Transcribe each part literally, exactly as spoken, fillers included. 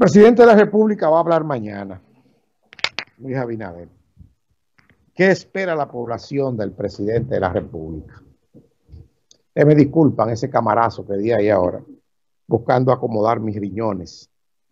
presidente de la República va a hablar mañana, Luis Abinader. ¿Qué espera la población del presidente de la República? Eh, me disculpan ese camarazo que di ahí ahora, buscando acomodar mis riñones.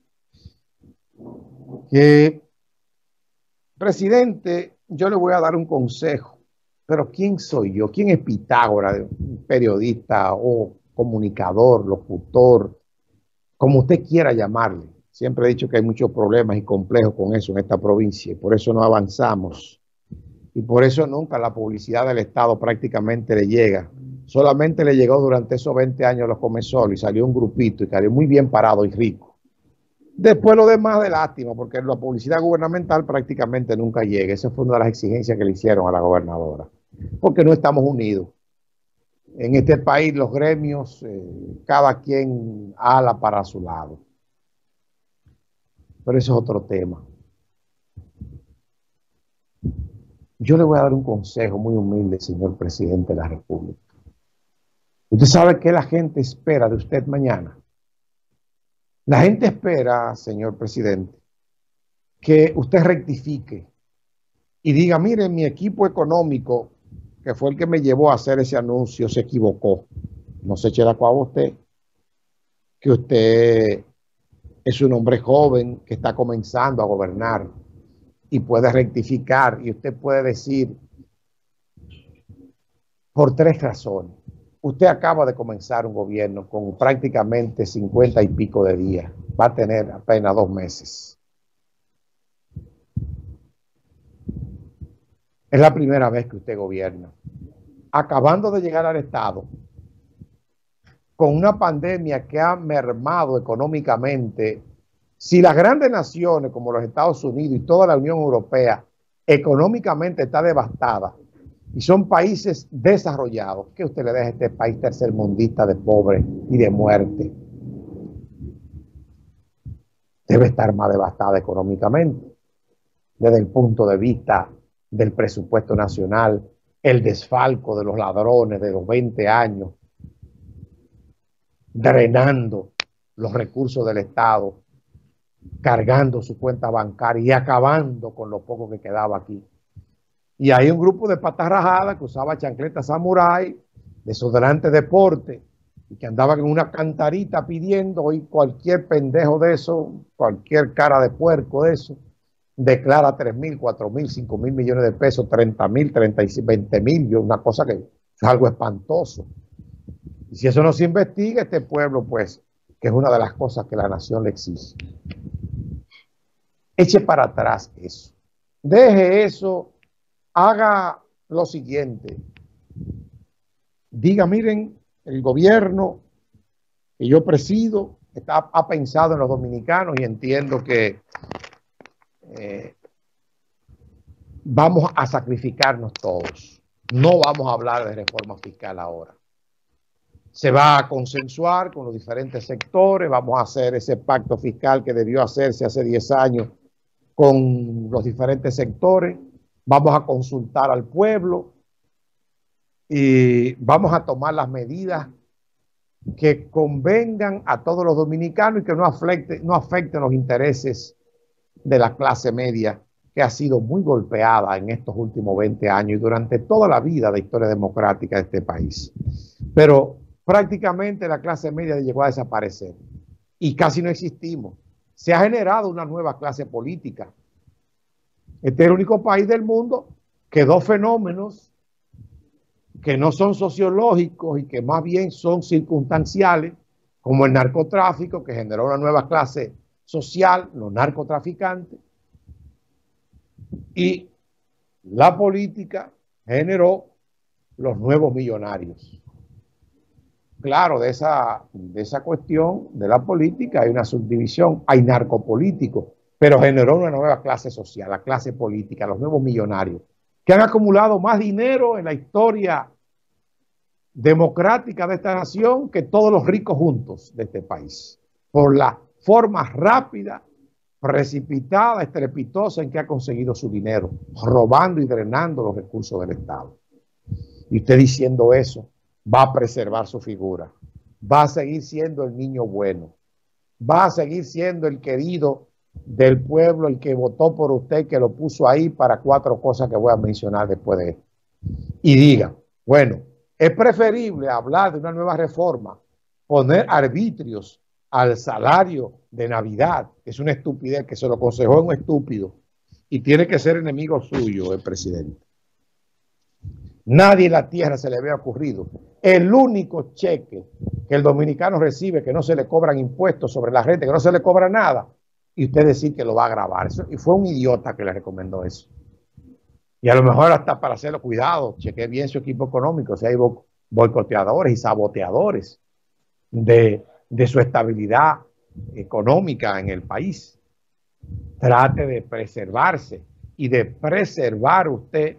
Que, presidente, yo le voy a dar un consejo, pero ¿quién soy yo? ¿Quién es Pitágoras? Un periodista o comunicador, locutor, como usted quiera llamarle. Siempre he dicho que hay muchos problemas y complejos con eso en esta provincia y por eso no avanzamos. Y por eso nunca la publicidad del Estado prácticamente le llega. Solamente le llegó durante esos veinte años a los Comesol y salió un grupito y salió muy bien parado y rico. Después lo demás de lástima, porque la publicidad gubernamental prácticamente nunca llega. Esa fue una de las exigencias que le hicieron a la gobernadora. Porque no estamos unidos. En este país los gremios, eh, cada quien ala para su lado. Pero eso es otro tema. Yo le voy a dar un consejo muy humilde, señor presidente de la República. Usted sabe qué la gente espera de usted mañana. La gente espera, señor presidente, que usted rectifique y diga, mire, mi equipo económico, que fue el que me llevó a hacer ese anuncio, se equivocó. No se eche la cuava a usted, que usted es un hombre joven que está comenzando a gobernar y puede rectificar, y usted puede decir por tres razones. Usted acaba de comenzar un gobierno con prácticamente cincuenta y pico de días. Va a tener apenas dos meses. Es la primera vez que usted gobierna. Acabando de llegar al Estado, con una pandemia que ha mermado económicamente. Si las grandes naciones como los Estados Unidos y toda la Unión Europea económicamente está devastada y son países desarrollados, ¿qué usted le deja a este país tercermundista de pobre y de muerte? Debe estar más devastada económicamente desde el punto de vista del presupuesto nacional, el desfalco de los ladrones de los veinte años, drenando los recursos del Estado, cargando su cuenta bancaria y acabando con lo poco que quedaba aquí. Y hay un grupo de patas rajadas que usaba chancletas samurái, desodorante deporte, y que andaban en una cantarita pidiendo, hoy cualquier pendejo de eso, cualquier cara de puerco de eso, declara tres mil, cuatro mil, cinco mil millones de pesos, treinta mil, treinta y veinte mil, una cosa que es algo espantoso. Y si eso no se investiga, este pueblo, pues, que es una de las cosas que la nación le exige. Eche para atrás eso. Deje eso. Haga lo siguiente. Diga, miren, el gobierno que yo presido está, ha pensado en los dominicanos y entiendo que eh, vamos a sacrificarnos todos. No vamos a hablar de reforma fiscal ahora. Se va a consensuar con los diferentes sectores, vamos a hacer ese pacto fiscal que debió hacerse hace diez años con los diferentes sectores, vamos a consultar al pueblo y vamos a tomar las medidas que convengan a todos los dominicanos y que no afecten, no afecten los intereses de la clase media, que ha sido muy golpeada en estos últimos veinte años y durante toda la vida de historia democrática de este país. Pero prácticamente la clase media llegó a desaparecer y casi no existimos. Se ha generado una nueva clase política. Este es el único país del mundo que dos fenómenos que no son sociológicos y que más bien son circunstanciales, como el narcotráfico, que generó una nueva clase social, los narcotraficantes, y la política generó los nuevos millonarios. Claro, de esa, de esa cuestión de la política hay una subdivisión, hay narcopolíticos, pero generó una nueva clase social, la clase política, los nuevos millonarios, que han acumulado más dinero en la historia democrática de esta nación que todos los ricos juntos de este país, por la forma rápida, precipitada, estrepitosa en que ha conseguido su dinero, robando y drenando los recursos del Estado. Y usted diciendo eso, va a preservar su figura, va a seguir siendo el niño bueno. va a seguir siendo el querido del pueblo, el que votó por usted, que lo puso ahí para cuatro cosas que voy a mencionar después de esto. Y diga, bueno, es preferible hablar de una nueva reforma, poner arbitrios al salario de Navidad, que es una estupidez, que se lo aconsejó un estúpido, y tiene que ser enemigo suyo el presidente. Nadie en la tierra se le había ocurrido. El único cheque que el dominicano recibe, que no se le cobran impuestos sobre la renta, que no se le cobra nada, y usted decir que lo va a grabar. Eso, y fue un idiota que le recomendó eso. Y a lo mejor hasta para hacerlo, cuidado, cheque bien su equipo económico, si hay boicoteadores y saboteadores de, de su estabilidad económica en el país. Trate de preservarse y de preservar usted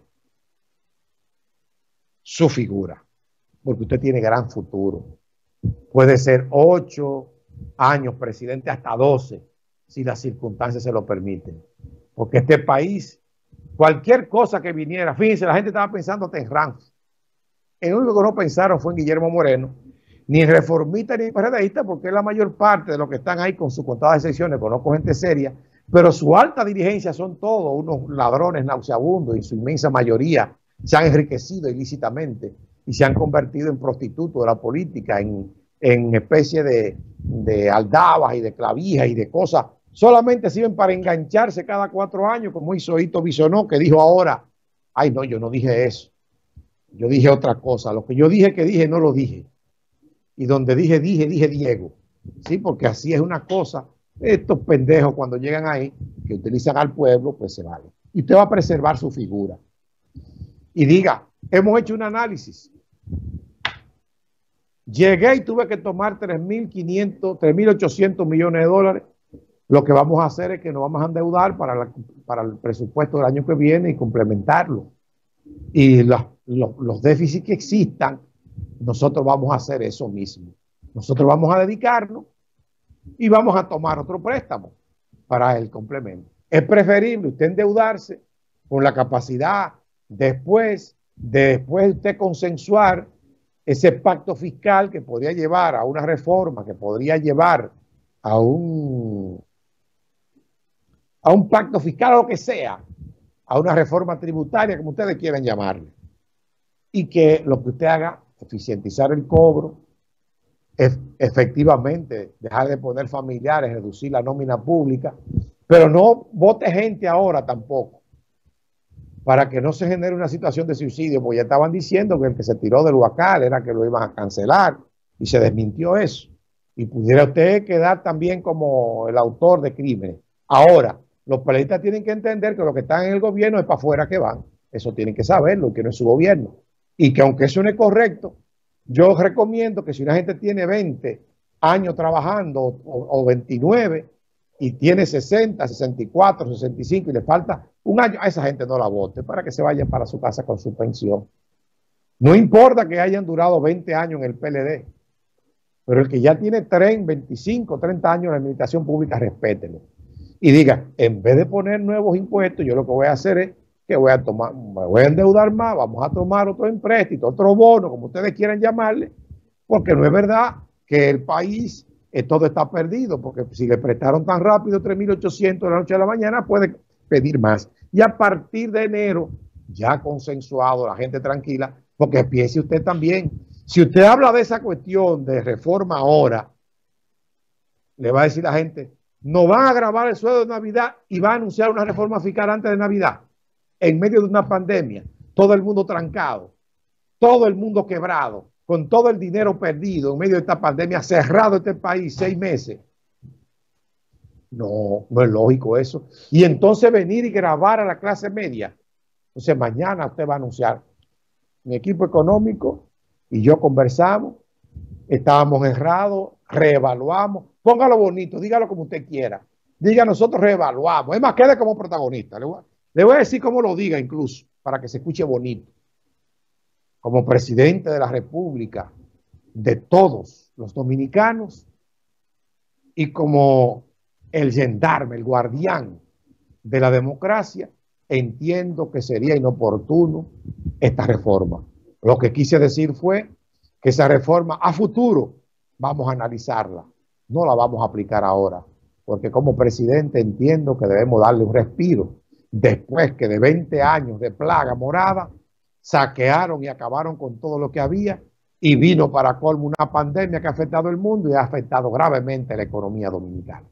su figura, porque usted tiene gran futuro. Puede ser ocho años presidente, hasta doce, si las circunstancias se lo permiten. Porque este país, cualquier cosa que viniera, fíjense, la gente estaba pensando en Ramsey. El único que no pensaron fue en Guillermo Moreno, ni en reformista ni en PRDista, porque la mayor parte de los que están ahí, con sus contadas excepciones, conozco gente seria, pero su alta dirigencia son todos unos ladrones nauseabundos, y su inmensa mayoría se han enriquecido ilícitamente y se han convertido en prostitutos de la política, en, en especie de, de aldabas y de clavijas y de cosas. Solamente sirven para engancharse cada cuatro años, como hizo Hito Bisonó, que dijo ahora, ay no, yo no dije eso, yo dije otra cosa, lo que yo dije que dije no lo dije, y donde dije, dije, dije Diego, sí, porque así es una cosa. Estos pendejos cuando llegan ahí, que utilizan al pueblo, pues se vale. Y usted va a preservar su figura. Y diga, hemos hecho un análisis. Llegué y tuve que tomar tres mil quinientos, tres mil ochocientos millones de dólares. Lo que vamos a hacer es que nos vamos a endeudar para, la, para el presupuesto del año que viene y complementarlo. Y la, los, los déficits que existan, nosotros vamos a hacer eso mismo. Nosotros vamos a dedicarnos y vamos a tomar otro préstamo para el complemento. Es preferible usted endeudarse con la capacidad después, de después usted consensuar ese pacto fiscal que podría llevar a una reforma, que podría llevar a un, a un pacto fiscal o lo que sea, a una reforma tributaria, como ustedes quieran llamarle, y que lo que usted haga, eficientizar el cobro, ef efectivamente dejar de poner familiares, reducir la nómina pública, pero no vote gente ahora tampoco, para que no se genere una situación de suicidio, porque ya estaban diciendo que el que se tiró del Huacal era que lo iban a cancelar, y se desmintió eso. Y pudiera usted quedar también como el autor de crímenes. Ahora, los peleistas tienen que entender que los que están en el gobierno es para afuera que van. Eso tienen que saberlo, que no es su gobierno. Y que aunque eso no es correcto, yo recomiendo que si una gente tiene veinte años trabajando o, o veintinueve y tiene sesenta, sesenta y cuatro, sesenta y cinco y le falta un año, a esa gente no la vote para que se vayan para su casa con su pensión. No importa que hayan durado veinte años en el P L D, pero el que ya tiene treinta, veinticinco, treinta años en la administración pública, respételo. Y diga, en vez de poner nuevos impuestos, yo lo que voy a hacer es que voy a tomar, me voy a endeudar más, vamos a tomar otro empréstito, otro bono, como ustedes quieran llamarle, porque no es verdad que el país eh, todo está perdido, porque si le prestaron tan rápido tres mil ochocientos de la noche a la mañana, puede pedir más. Y a partir de enero, ya consensuado, la gente tranquila, porque piense usted también, si usted habla de esa cuestión de reforma ahora, le va a decir la gente, no van a grabar el sueldo de Navidad y va a anunciar una reforma fiscal antes de Navidad, en medio de una pandemia, todo el mundo trancado, todo el mundo quebrado, con todo el dinero perdido en medio de esta pandemia, cerrado este país seis meses. No, no es lógico eso. Y entonces venir y grabar a la clase media. Entonces mañana usted va a anunciar, mi equipo económico y yo conversamos, estábamos errados, reevaluamos, póngalo bonito, dígalo como usted quiera, diga nosotros reevaluamos, es más, quede como protagonista, le voy, a, le voy a decir cómo lo diga incluso, para que se escuche bonito, como presidente de la República, de todos los dominicanos, y como el gendarme, el guardián de la democracia, entiendo que sería inoportuno esta reforma. Lo que quise decir fue que esa reforma a futuro vamos a analizarla no la vamos a aplicar ahora, porque como presidente entiendo que debemos darle un respiro, después que de veinte años de plaga morada, saquearon y acabaron con todo lo que había, y vino para colmo una pandemia que ha afectado el mundo y ha afectado gravemente la economía dominicana.